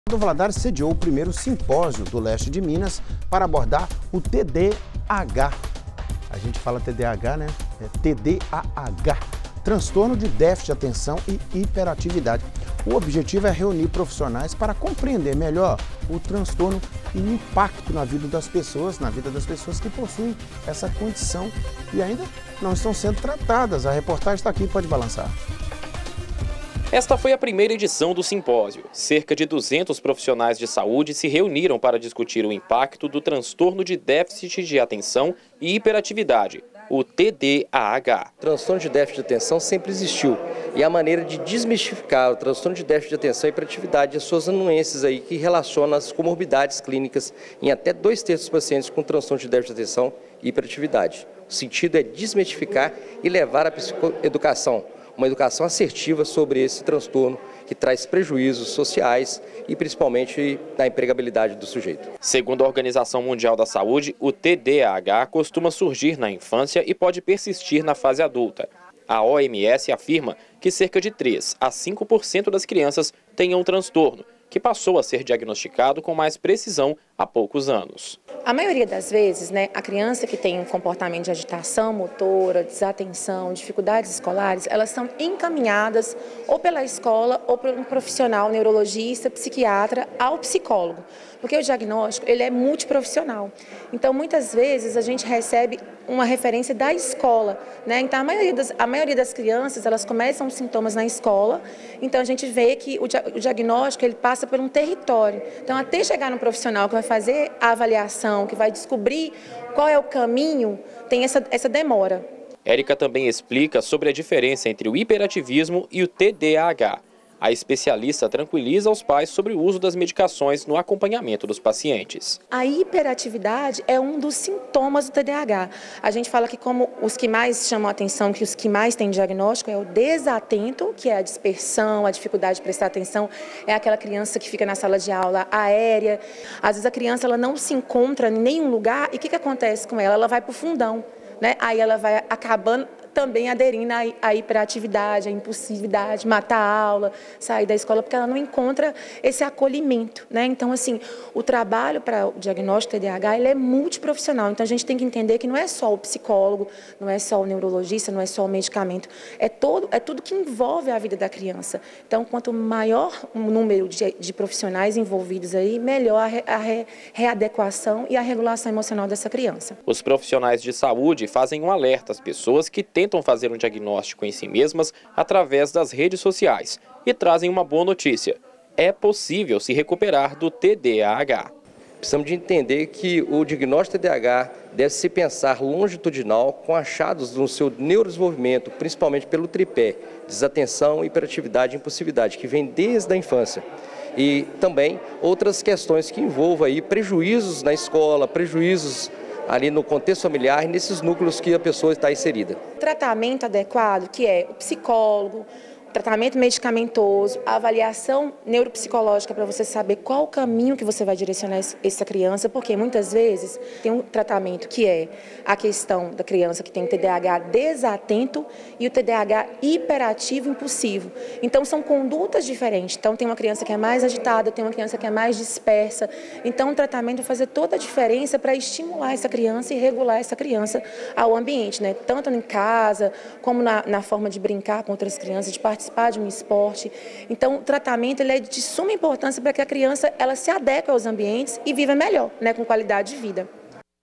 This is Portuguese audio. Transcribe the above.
O Valadares sediou o primeiro simpósio do leste de Minas para abordar o TDAH. A gente fala TDAH, né? É TDAH, transtorno de déficit de atenção e hiperatividade. O objetivo é reunir profissionais para compreender melhor o transtorno e o impacto na vida das pessoas que possuem essa condição e ainda não estão sendo tratadas. A reportagem está aqui, pode balançar. Esta foi a primeira edição do simpósio. Cerca de 200 profissionais de saúde se reuniram para discutir o impacto do transtorno de déficit de atenção e hiperatividade, o TDAH. O transtorno de déficit de atenção sempre existiu e a maneira de desmistificar o transtorno de déficit de atenção e hiperatividade e as suas anuências aí que relacionam as comorbidades clínicas em até 2/3 dos pacientes com transtorno de déficit de atenção e hiperatividade. O sentido é desmistificar e levar a psicoeducação, uma educação assertiva sobre esse transtorno que traz prejuízos sociais e principalmente na empregabilidade do sujeito. Segundo a Organização Mundial da Saúde, o TDAH costuma surgir na infância e pode persistir na fase adulta. A OMS afirma que cerca de 3 a 5% das crianças tenham um transtorno, que passou a ser diagnosticado com mais precisão há poucos anos. A maioria das vezes, a criança que tem um comportamento de agitação motora, desatenção, dificuldades escolares, elas são encaminhadas ou pela escola ou por um profissional neurologista, psiquiatra, ao psicólogo. Porque o diagnóstico ele é multiprofissional. Então, muitas vezes, a gente recebe uma referência da escola. Então, a maioria das crianças, elas começam os sintomas na escola. Então, a gente vê que o diagnóstico ele passa por um território. Então, até chegar no profissional que vai fazer a avaliação, que vai descobrir qual é o caminho, tem essa demora. Érica também explica sobre a diferença entre o hiperativismo e o TDAH. A especialista tranquiliza os pais sobre o uso das medicações no acompanhamento dos pacientes. A hiperatividade é um dos sintomas do TDAH. A gente fala que como os que mais chamam a atenção, que os que mais têm diagnóstico é o desatento, que é a dispersão, a dificuldade de prestar atenção, é aquela criança que fica na sala de aula aérea. Às vezes a criança ela não se encontra em nenhum lugar e o que acontece com ela? Ela vai para o fundão, Aí ela vai acabando também aderindo à hiperatividade, à impulsividade, matar a aula, sair da escola, porque ela não encontra esse acolhimento. Então, assim, o trabalho para o diagnóstico TDAH ele é multiprofissional. Então, a gente tem que entender que não é só o psicólogo, não é só o neurologista, não é só o medicamento, é tudo que envolve a vida da criança. Então, quanto maior o número de profissionais envolvidos aí, melhor a readequação e a regulação emocional dessa criança. Os profissionais de saúde fazem um alerta às pessoas que tentam fazer um diagnóstico em si mesmas através das redes sociais e trazem uma boa notícia: é possível se recuperar do TDAH. Precisamos de entender que o diagnóstico TDAH deve se pensar longitudinal com achados no seu neurodesenvolvimento, principalmente pelo tripé, desatenção, hiperatividade e impulsividade, que vem desde a infância. E também outras questões que envolvam aí prejuízos na escola, prejuízos ali no contexto familiar, nesses núcleos que a pessoa está inserida. Tratamento adequado, que é o psicólogo, tratamento medicamentoso, a avaliação neuropsicológica para você saber qual o caminho que você vai direcionar essa criança, porque muitas vezes tem um tratamento que é a questão da criança que tem TDAH desatento e o TDAH hiperativo impulsivo. Então são condutas diferentes. Então tem uma criança que é mais agitada, tem uma criança que é mais dispersa. Então o tratamento vai fazer toda a diferença para estimular essa criança e regular essa criança ao ambiente, tanto em casa como na forma de brincar com outras crianças, de participar de um esporte. Então, o tratamento ele é de suma importância para que a criança ela se adeque aos ambientes e viva melhor, com qualidade de vida.